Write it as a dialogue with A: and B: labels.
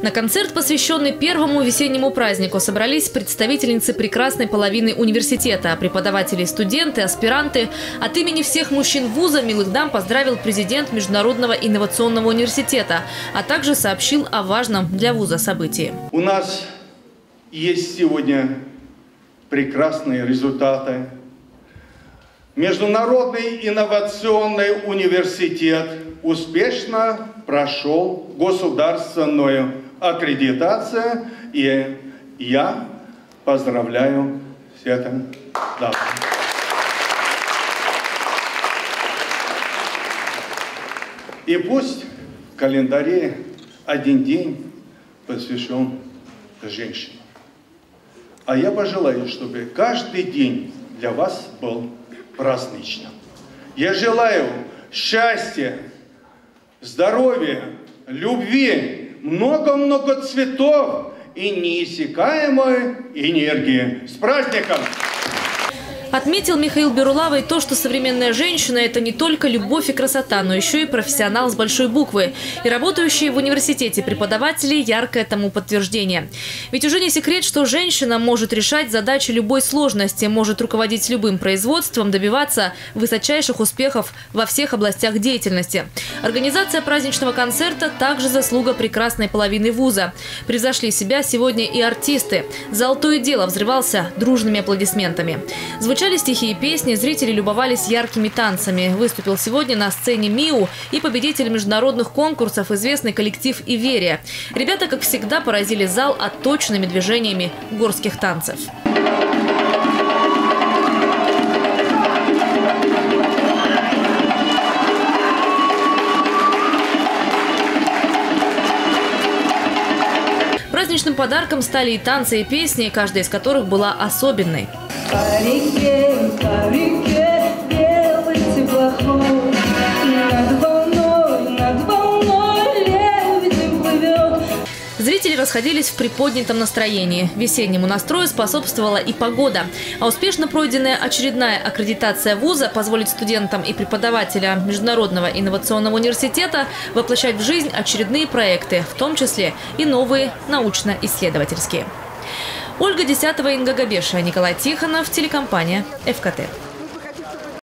A: На концерт, посвященный первому весеннему празднику, собрались представительницы прекрасной половины университета, преподаватели, студенты, аспиранты. От имени всех мужчин вуза милых дам поздравил президент Международного инновационного университета, а также сообщил о важном для вуза событии.
B: У нас есть сегодня прекрасные результаты. Международный инновационный университет успешно прошел государственную аккредитацию, и я поздравляю с этим датом. И пусть в календаре один день посвящен женщинам. А я пожелаю, чтобы каждый день для вас был праздничным. Я желаю счастья, здоровья, любви, много-много цветов и неиссякаемой энергии. С праздником!
A: Отметил Михаил Берулава и то, что современная женщина – это не только любовь и красота, но еще и профессионал с большой буквы. И работающие в университете преподаватели – яркое тому подтверждение. Ведь уже не секрет, что женщина может решать задачи любой сложности, может руководить любым производством, добиваться высочайших успехов во всех областях деятельности. Организация праздничного концерта – также заслуга прекрасной половины вуза. Превзошли себя сегодня и артисты. Зал то и дело взрывался дружными аплодисментами. Звучали стихи и песни, зрители любовались яркими танцами. Выступил сегодня на сцене МИУ и победитель международных конкурсов известный коллектив «Иверия». Ребята, как всегда, поразили зал отточенными движениями горских танцев. Праздничным подарком стали и танцы, и песни, каждая из которых была особенной.
C: По реке белый теплоход, над волной лебедем плывет.
A: Зрители расходились в приподнятом настроении. Весеннему настрою способствовала и погода. А успешно пройденная очередная аккредитация вуза позволит студентам и преподавателям Международного инновационного университета воплощать в жизнь очередные проекты, в том числе и новые научно-исследовательские. Ольга Десятова, Инга Габеша, Николай Тихонов, телекомпания ФКТ.